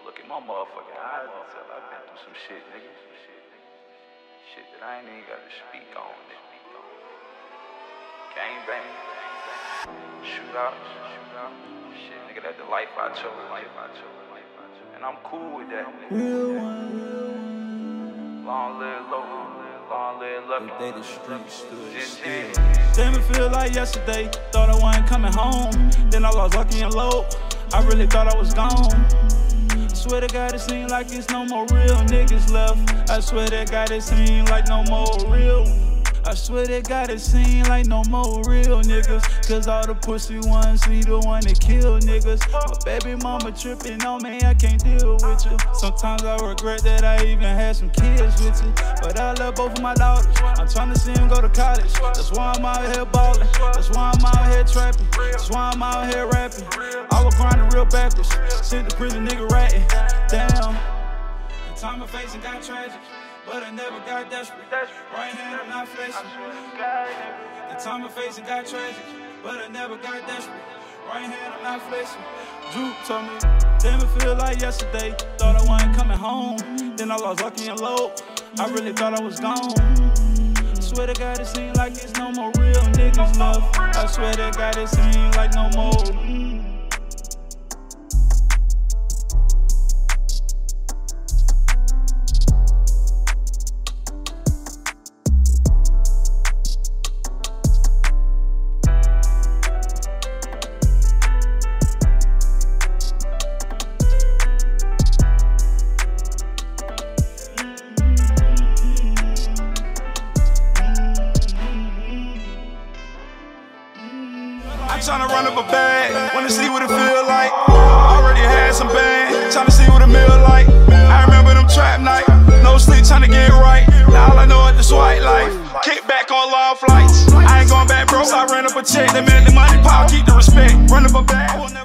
Look at my motherfucking eyes and tell I've been through some shit, nigga. Shit that I ain't even gotta speak on, nigga. Gang bang, shootouts, shit, nigga, that's the life I chose, and I'm cool with that, nigga. Long live local, long live lucky. They the streets stood still. Damn, it feel like yesterday. Thought I wasn't coming home. Then I lost Lucky and Low. I really thought I was gone. I swear to God, it seemed like it's no more real niggas left. I swear to God, it seemed like no more real. I swear to God, it seemed like no more real niggas. Cause all the pussy ones see the one that kill niggas. My baby mama tripping on me, I can't deal with you. Sometimes I regret that I even had some kids with you. But I love both of my daughters. I'm trying to see them go to college. That's why I'm out here ballin'. That's why I'm out here trapping. That's why I'm out here rapping. I was grinding real backwards. Sent to prison, nigga ratting. Damn. The time I facing got tragic, but I never got desperate. Right hand, I'm not flexing. The time I facing got tragic, but I never got desperate. Right hand, I'm not flexing. Drew told me, damn, it feel like yesterday. Thought I wasn't coming home. Then I lost Lucky and Low. I really thought I was gone. I swear to God, it seemed like it's no more real niggas left. I swear to God, it seemed like no more. Tryna run up a bag, wanna see what it feel like. Already had some bang, tryna see what it meal like. I remember them trap night, no sleep, tryna get right. Now all I know is this white life. Kick back on long flights. I ain't going back broke, I ran up a check. They meant the money, power, keep the respect. Run up a bag.